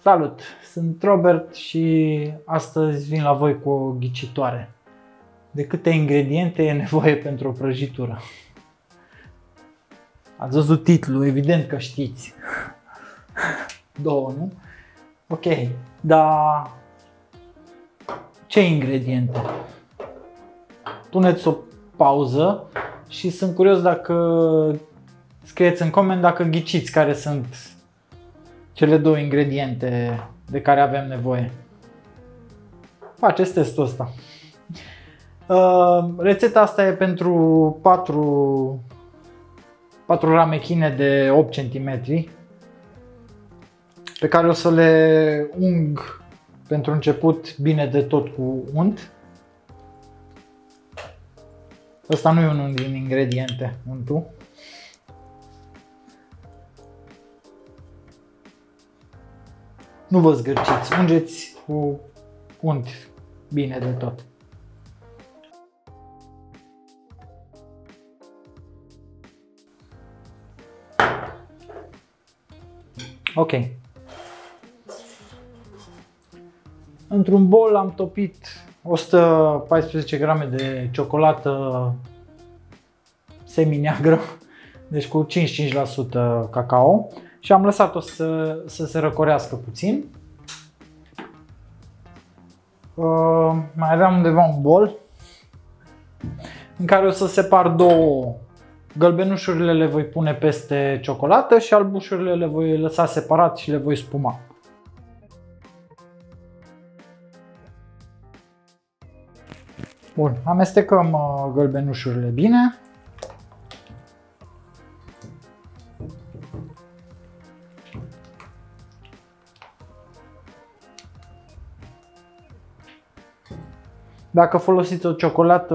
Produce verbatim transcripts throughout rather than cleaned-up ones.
Salut! Sunt Robert și astăzi vin la voi cu o ghicitoare. De câte ingrediente e nevoie pentru o prăjitură? Ați văzut titlul, evident că știți. Două, nu? Ok, dar ce ingrediente? Puneți o pauză și sunt curios dacă scrieți în coment dacă ghiciți care sunt cele două ingrediente de care avem nevoie. Faceți testul ăsta. Uh, rețeta asta e pentru patru, patru ramechine de opt centimetri pe care o să le ung pentru început bine de tot cu unt. Ăsta nu e unul din ingrediente, untul. Nu vă zgârciți, ungeți cu unt bine de tot. Ok. Într-un bol am topit o sută paisprezece grame de ciocolată semi-neagră, deci cu cincizeci și cinci la sută cacao, și am lăsat-o să, să se răcorească puțin. Uh, mai aveam undeva un bol în care o să separ două. Gălbenușurile le voi pune peste ciocolată și albușurile le voi lăsa separat și le voi spuma. Bun, amestecăm uh, gălbenușurile bine. Dacă folosiți o ciocolată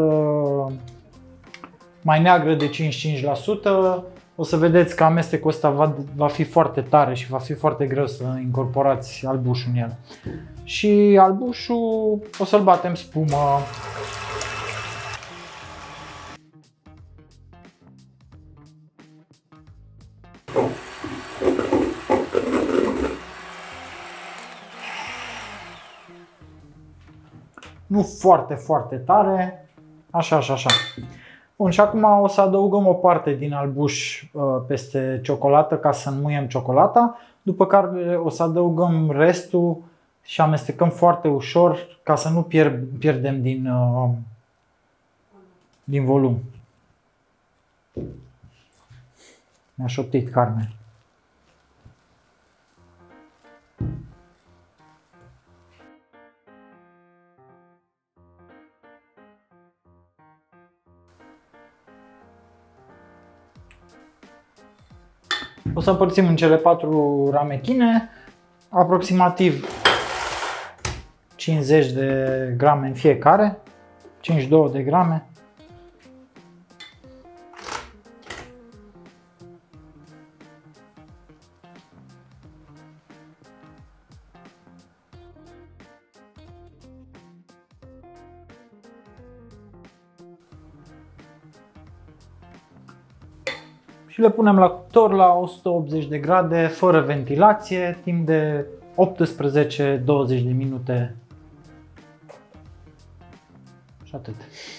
mai neagră de cincizeci și cinci la sută, o să vedeți că amestecul ăsta va, va fi foarte tare și va fi foarte greu să incorporați albușul în el. Și albușul o să-l batem spumă. Nu foarte, foarte tare, așa, așa, așa. Bun, și acum o să adăugăm o parte din albuș uh, peste ciocolată ca să înmuiem ciocolata, după care o să adăugăm restul și amestecăm foarte ușor ca să nu pierd, pierdem din, uh, din volum. Mi-a șoptit Carmen. O să împărțim în cele patru ramechine, aproximativ cincizeci de grame în fiecare, cincizeci și două de grame. Și le punem la cuptor la o sută optzeci de grade, fără ventilație, timp de optsprezece douăzeci de minute. Și atât.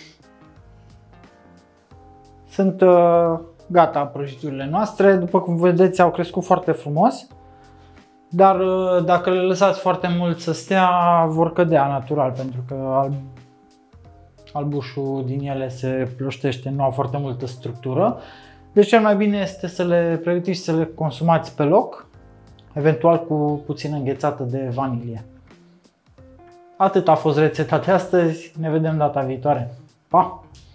Sunt uh, gata prăjiturile noastre. După cum vedeți, au crescut foarte frumos. Dar uh, dacă le lăsați foarte mult să stea, vor cădea natural, pentru că alb albușul din ele se ploștește, nu au foarte multă structură. Deci cel mai bine este să le pregătiți și să le consumați pe loc, eventual cu puțin înghețată de vanilie. Atât a fost rețeta de astăzi, ne vedem data viitoare. Pa!